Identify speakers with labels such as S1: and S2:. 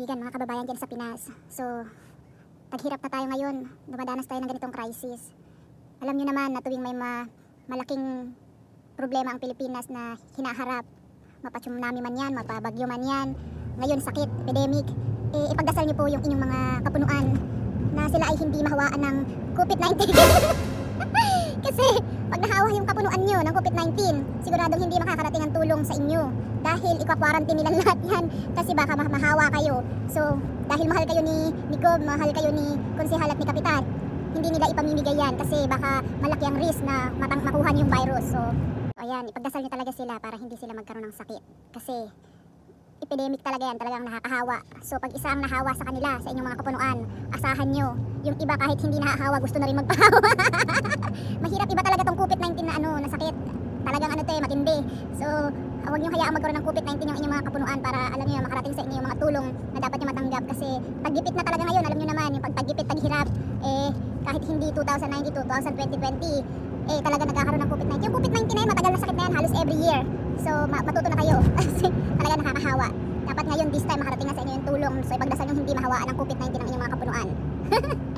S1: kaibigan, mga kababayan dyan sa Pinas. So, taghirap na tayo ngayon. Dumadanas tayo ng ganitong crisis. Alam nyo naman na tuwing may malaking problema ang Pilipinas na hinaharap, mapa-tsunami man yan, mapabagyo man yan, ngayon sakit, epidemic, ipagdasal nyo po yung inyong mga kapunuan na sila ay hindi mahawaan ng COVID-19. Kasi pag nahawa yung kapunuan nyo ng COVID-19, siguradong hindi makakarating ang tulong sa inyo dahil ikwa-quarantine nila lahat yan kasi baka mahawa kayo. So dahil mahal kayo ni Gob, mahal kayo ni Konsehal at ni Kapitan, hindi nila ipamimigay yan kasi baka malaki ang risk na makuha yung virus. So ayan, ipagdasal nyo talaga sila para hindi sila magkaroon ng sakit kasi epidemic talaga yan, talagang nakakahawa. So pag isa ang nahawa sa kanila, sa inyong mga kapunuan, asahan nyo, yung iba kahit hindi nahahawa, gusto na rin magpahawa. Mahirap, iba talaga tong COVID-19 na na sakit. Talagang matindi. So huwag nyo hayaang magkaroon ng COVID-19 yung inyong mga kapunuan para alam nyo, makarating sa inyo yung mga tulong na dapat nyo matanggap. Kasi paggipit na talaga ngayon, alam nyo naman, yung pagpagipit, paghirap, kahit hindi 2019, 2020, talaga nagkakaroon ng COVID-19. Yung COVID-19 na yun, matagal na sakit na yan, halos every year. So matuto na kayo kasi talaga nakakahawa. Dapat ngayon this time makarating na sa inyo yung tulong. So ipagdasal nyo hindi mahawaan ng COVID-19 ang inyong mga kapunuan.